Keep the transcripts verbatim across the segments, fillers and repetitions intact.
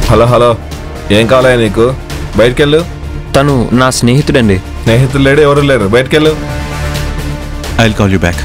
Hello hello ఏం కావాలా నీకు? బయటకెళ్ళు. తను నా స్నేహితుడండి. స్నేహితులు లేడు, ఎవరు లేరు, బయటకెళ్ళు. I will call you back.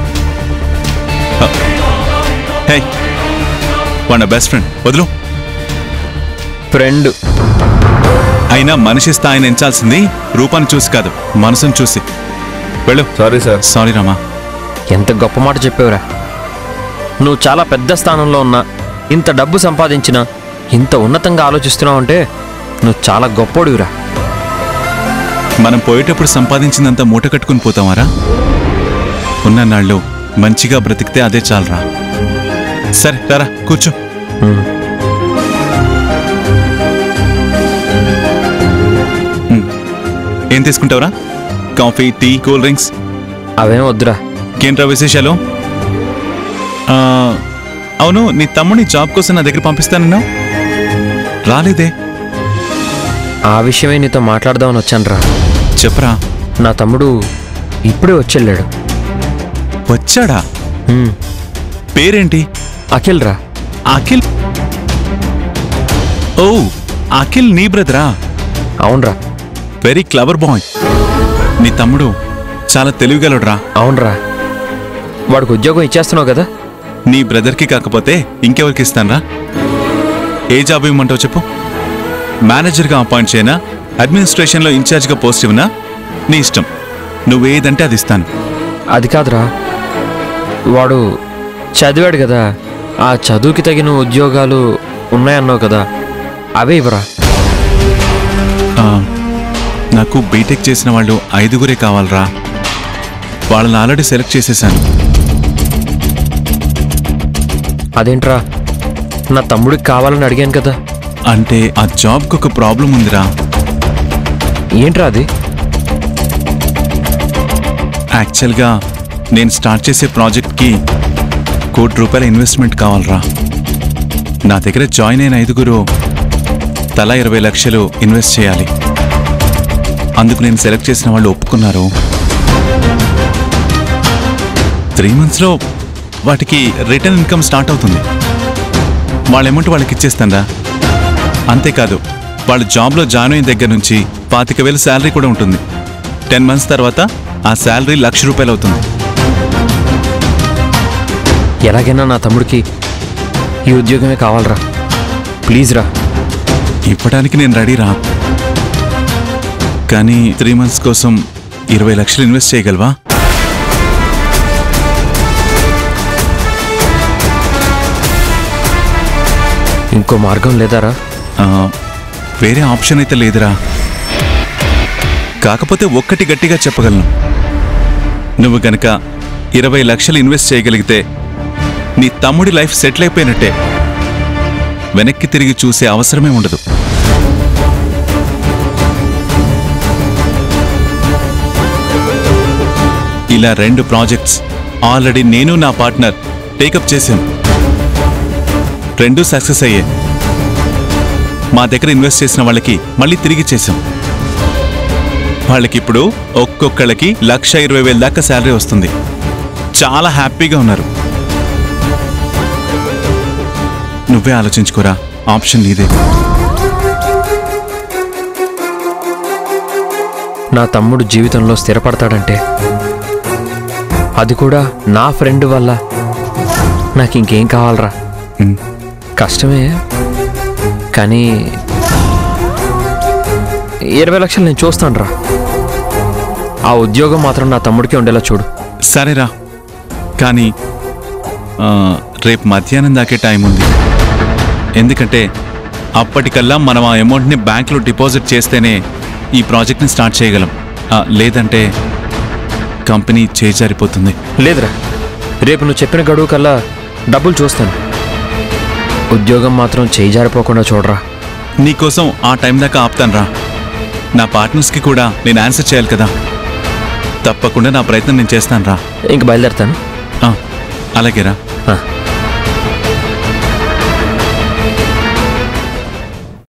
Hey one best friend, వదులు. ఫ్రెండ్ అయినా మనిషి స్థాయిని ఎంచాల్సింది రూపాన్ని చూసి కాదు, మనసును చూసి. వెళ్ళు. Sorry sir. సారీ రామా. ఎంత గొప్ప మాట చెప్పేవరా. నువ్వు చాలా పెద్ద స్థానంలో ఉన్నా, ఇంత డబ్బు సంపాదించినా, ఇంత ఉన్నతంగా ఆలోచిస్తున్నావు అంటే నువ్వు చాలా గొప్పోడివిరా. మనం పోయేటప్పుడు సంపాదించిందంతా మూట కట్టుకుని పోతామారా? ఉన్ననాళ్ళు మంచిగా బ్రతికితే అదే చాలరా. సరే రారా కూర్చో. ఏం తీసుకుంటావురా? Coffee, tea, cool drinks? అవేం వద్దురా. ఏంట్రా విశేషాలు? అవును, నీ తమ్ముడిని జాబ్ కోసం నా దగ్గర పంపిస్తానన్నా రాలేదే? ఆ విషయమే నీతో మాట్లాడదామని వచ్చానురా. చెప్పరా. నా తమ్ముడు ఇప్పుడే వచ్చెళ్ళాడు. వచ్చాడా? పేరేంటి? అఖిల్ రా. అఖిల్? ఓ, అఖిల్ నీ బ్రదరా? అవునరా. Very clever boy. నీ తమ్ముడు చాలా తెలివిగలడురా. అవునరా. వాడికి ఉద్యోగం ఇచ్చేస్తున్నావు కదా. నీ బ్రదర్కి కాకపోతే ఇంకెవరికి ఇస్తానరా? ఏ జాబ్ ఇవ్వమంటావు చెప్పు? మేనేజర్గా అపాయింట్ చేయనా, అడ్మినిస్ట్రేషన్లో ఇన్ఛార్జ్గా పోస్ట్ ఇవ్వనా? నీ ఇష్టం, నువ్వేదంటే అది ఇస్తాను. అది కాదురా, వాడు చదివాడు కదా, ఆ చదువుకి తగిన ఉద్యోగాలు ఉన్నాయన్నావు కదా, అవే ఇవ్వరా. నాకు బీటెక్ చేసిన వాళ్ళు ఐదుగురే కావాలరా. వాళ్ళని ఆల్రెడీ సెలెక్ట్ చేసేసాను. అదేంట్రా, నా తమ్ముడికి కావాలని అడిగాను కదా. అంటే ఆ జాబ్కి ఒక ప్రాబ్లం ఉందిరా. ఏంట్రా అది? యాక్చువల్గా నేను స్టార్ట్ చేసే ప్రాజెక్ట్కి కోటి రూపాయల ఇన్వెస్ట్మెంట్ కావాలరా. నా దగ్గర జాయిన్ అయిన ఐదుగురు తలా ఇరవై లక్షలు ఇన్వెస్ట్ చేయాలి. అందుకు నేను సెలెక్ట్ చేసిన వాళ్ళు ఒప్పుకున్నారు. త్రీ మంత్స్లో వాటికి రిటర్న్ ఇన్కమ్ స్టార్ట్ అవుతుంది. వాళ్ళ అమౌంట్ వాళ్ళకి ఇచ్చేస్తానరా. అంతేకాదు, వాళ్ళు జాబ్లో జాయిన్ అయిన దగ్గర నుంచి పాతిక వేలు శాలరీ కూడా ఉంటుంది. టెన్ మంత్స్ తర్వాత ఆ శాలరీ లక్ష రూపాయలు అవుతుంది. ఎలాగైనా నా తమ్ముడికి ఈ ఉద్యోగమే కావాలరా. ప్లీజ్ రా. ఇవ్వడానికి నేను రెడీరా. కానీ త్రీ మంత్స్ కోసం ఇరవై లక్షలు ఇన్వెస్ట్ చేయగలవా? ఇంకో మార్గం లేదారా? వేరే ఆప్షన్ అయితే లేదురా. కాకపోతే ఒక్కటి గట్టిగా చెప్పగలను, నువ్వు గనక ఇరవై లక్షలు ఇన్వెస్ట్ చేయగలిగితే నీ తమ్ముడి లైఫ్ సెటిల్ అయిపోయినట్టే. వెనక్కి తిరిగి చూసే అవసరమే ఉండదు. ఇలా రెండు ప్రాజెక్ట్స్ ఆల్రెడీ నేను నా పార్ట్నర్ టేకప్ చేశాం. రెండు సక్సెస్ అయ్యే. మా దగ్గర ఇన్వెస్ట్ చేసిన వాళ్ళకి మళ్ళీ తిరిగి చేశాం. వాళ్ళకిప్పుడు ఒక్కొక్కళ్ళకి లక్ష ఇరవై వేల దాకా శాలరీ వస్తుంది. చాలా హ్యాపీగా ఉన్నారు. నువ్వే ఆలోచించుకోరా, ఆప్షన్ నీదే. నా తమ్ముడు జీవితంలో స్థిరపడతాడంటే, అది కూడా నా ఫ్రెండ్ వల్ల, నాకు ఇంకేం కావాలరా. కష్టమే, కానీ ఇరవై లక్షలు నేను చూస్తాను రా. ఆ ఉద్యోగం మాత్రం నా తమ్ముడికి ఉండేలా చూడు. సరేరా, కానీ రేపు మధ్యాహ్నం దాకే టైం ఉంది. ఎందుకంటే అప్పటికల్లా మనం ఆ అమౌంట్ని బ్యాంకులో డిపాజిట్ చేస్తేనే ఈ ప్రాజెక్ట్ని స్టార్ట్ చేయగలం. లేదంటే కంపెనీ చేజారిపోతుంది. లేదురా, రేపు నువ్వు చెప్పిన గడువు కల్లా డబ్బులు చూస్తాను. ఉద్యోగం మాత్రం చేజారిపోకుండా చూడరా. నీకోసం ఆ టైం దాకా ఆపుతాను రా. నా పార్ట్నర్స్కి కూడా నేను ఆన్సర్ చేయాలి కదా. తప్పకుండా నా ప్రయత్నం నేను చేస్తాను రా. ఇంక బయలుదేరుతాను. అలాగేరా.